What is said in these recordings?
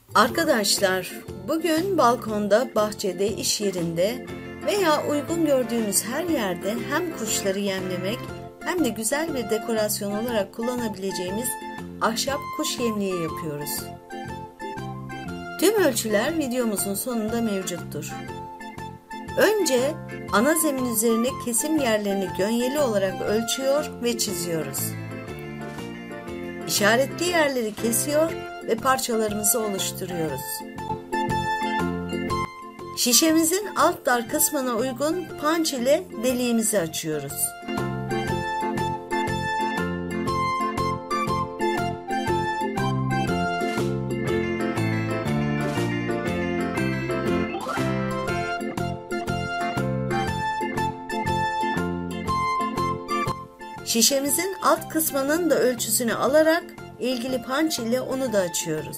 Arkadaşlar, bugün balkonda, bahçede, iş yerinde veya uygun gördüğümüz her yerde hem kuşları yemlemek hem de güzel bir dekorasyon olarak kullanabileceğimiz ahşap kuş yemliği yapıyoruz. Tüm ölçüler videomuzun sonunda mevcuttur. Önce ana zemin üzerine kesim yerlerini gönyeli olarak ölçüyor ve çiziyoruz. İşaretli yerleri kesiyor ve parçalarımızı oluşturuyoruz. Şişemizin alt dar kısmına uygun punch ile deliğimizi açıyoruz. Şişemizin alt kısmının da ölçüsünü alarak ilgili punch ile onu da açıyoruz.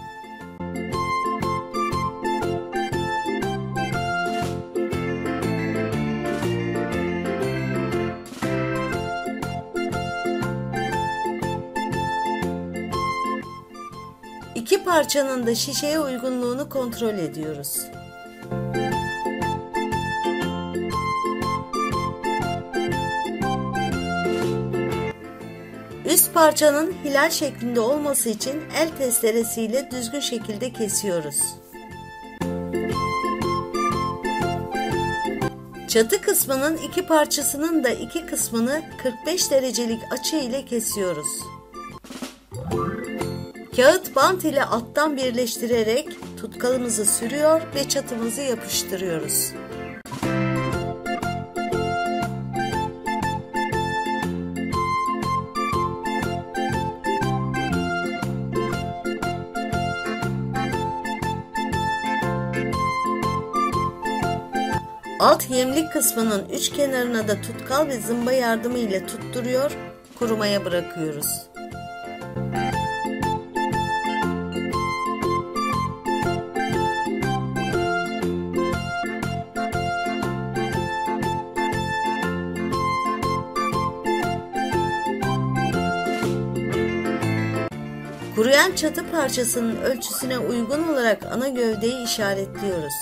İki parçanın da şişeye uygunluğunu kontrol ediyoruz. Üst parçanın hilal şeklinde olması için el testeresiyle düzgün şekilde kesiyoruz. Çatı kısmının iki parçasının da iki kısmını 45 derecelik açı ile kesiyoruz. Kağıt bant ile alttan birleştirerek tutkalımızı sürüyor ve çatımızı yapıştırıyoruz. Alt yemlik kısmının üç kenarına da tutkal ve zımba yardımı ile tutturuyor, kurumaya bırakıyoruz. Kuruyan çatı parçasının ölçüsüne uygun olarak ana gövdeyi işaretliyoruz.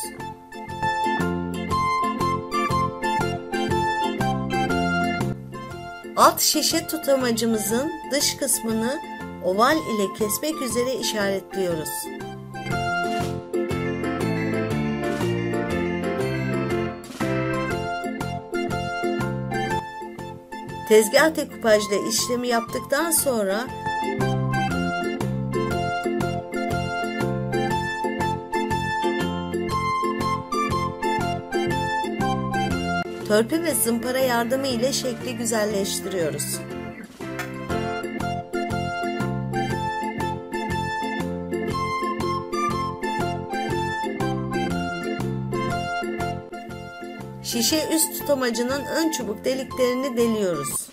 Alt şişe tutamacımızın dış kısmını oval ile kesmek üzere işaretliyoruz. Tezgah dekupajla işlemi yaptıktan sonra törpü ve zımpara yardımı ile şekli güzelleştiriyoruz. Şişe üst tutamacının ön çubuk deliklerini deliyoruz.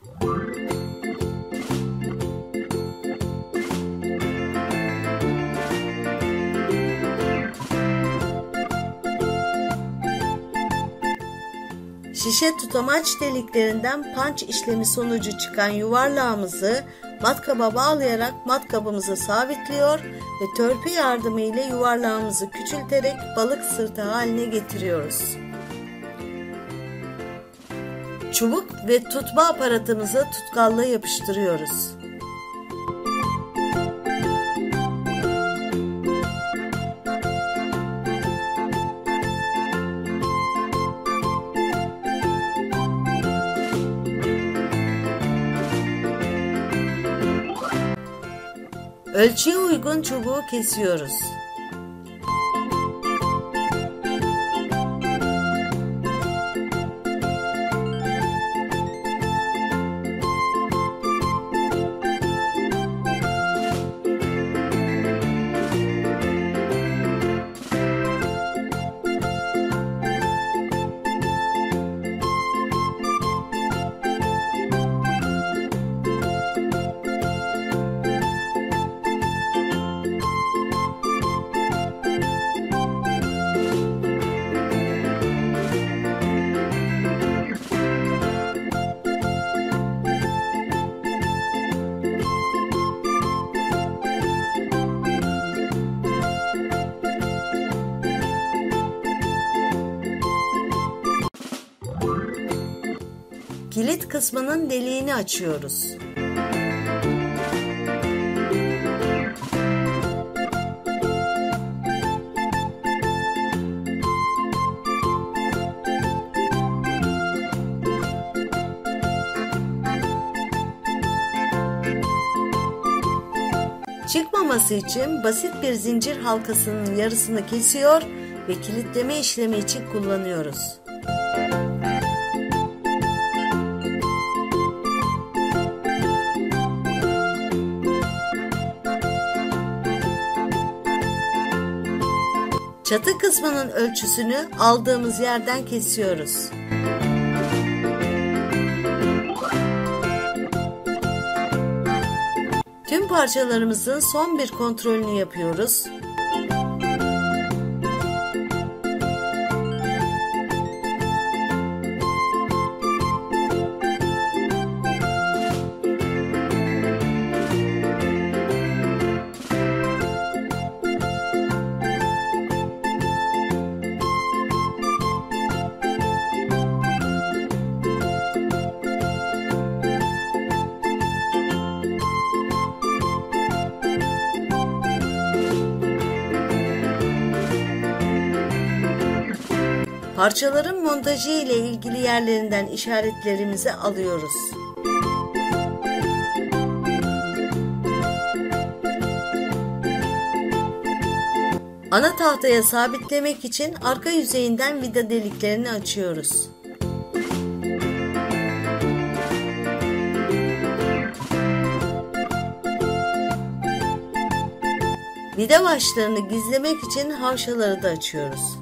Şişe tutamaç deliklerinden punch işlemi sonucu çıkan yuvarlağımızı matkaba bağlayarak matkabımızı sabitliyor ve törpü yardımı ile yuvarlağımızı küçülterek balık sırtı haline getiriyoruz. Çubuk ve tutma aparatımızı tutkalla yapıştırıyoruz. Ölçüye uygun çubuğu kesiyoruz. Kilit kısmının deliğini açıyoruz. Çıkmaması için basit bir zincir halkasının yarısını kesiyor ve kilitleme işlemi için kullanıyoruz. Çatı kısmının ölçüsünü aldığımız yerden kesiyoruz. Tüm parçalarımızın son bir kontrolünü yapıyoruz. Parçaların montajı ile ilgili yerlerinden işaretlerimizi alıyoruz. Ana tahtaya sabitlemek için arka yüzeyinden vida deliklerini açıyoruz. Vida başlarını gizlemek için havşaları da açıyoruz.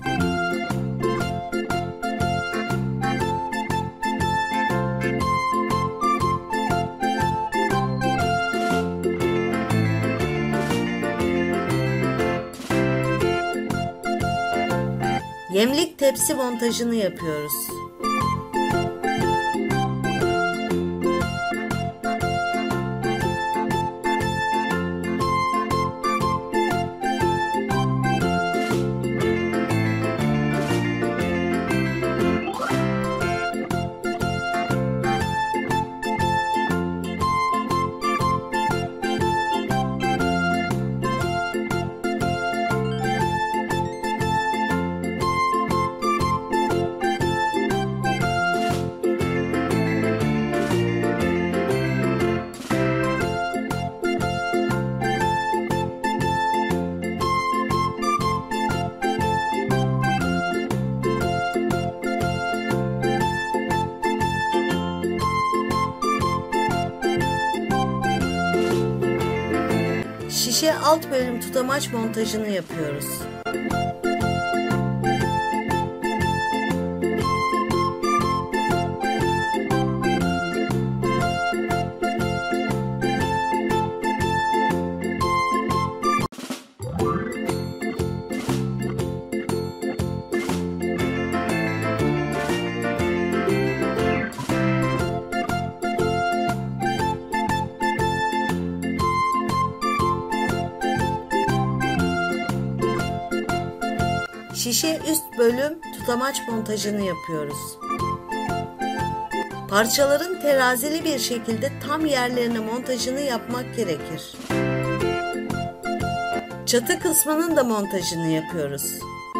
Yemlik tepsi montajını yapıyoruz. Şişe alt bölüm tutamaç montajını yapıyoruz. Şişe üst bölüm tutamaç montajını yapıyoruz. Parçaların terazili bir şekilde tam yerlerine montajını yapmak gerekir. Çatı kısmının da montajını yapıyoruz.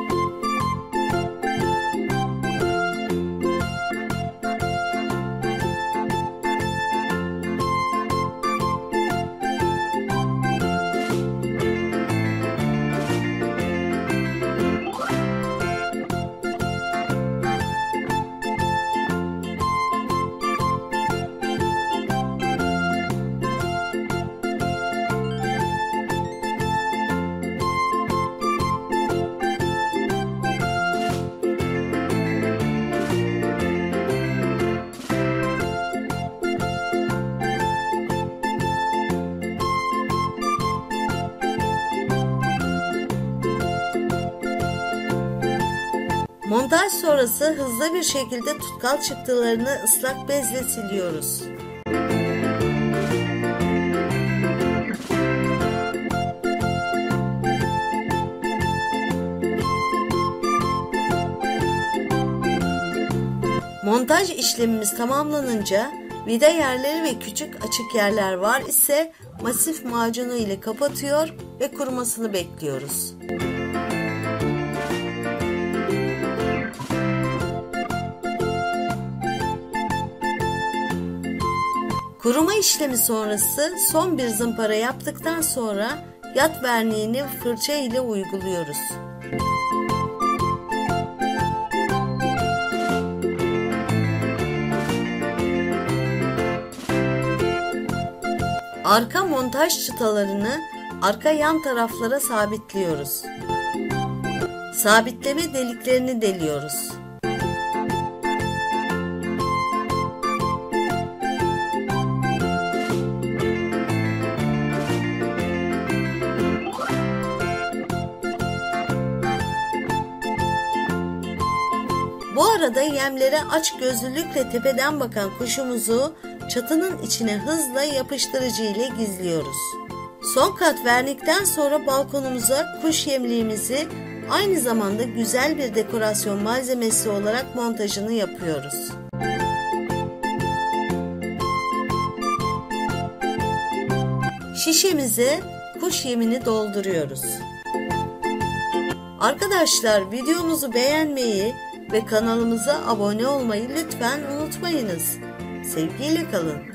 Montaj sonrası hızlı bir şekilde tutkal çıktılarını ıslak bezle siliyoruz. Montaj işlemimiz tamamlanınca vida yerleri ve küçük açık yerler var ise masif macunu ile kapatıyor ve kurumasını bekliyoruz. Kuruma işlemi sonrası son bir zımpara yaptıktan sonra yat verniğini fırça ile uyguluyoruz. Arka montaj çıtalarını arka yan taraflara sabitliyoruz. Sabitleme deliklerini deliyoruz. Bu arada yemlere açgözlülükle tepeden bakan kuşumuzu çatının içine hızla yapıştırıcı ile gizliyoruz. Son kat verdikten sonra balkonumuza kuş yemliğimizi aynı zamanda güzel bir dekorasyon malzemesi olarak montajını yapıyoruz. Şişemize kuş yemini dolduruyoruz. Arkadaşlar, videomuzu beğenmeyi ve kanalımıza abone olmayı lütfen unutmayınız. Sevgiyle kalın.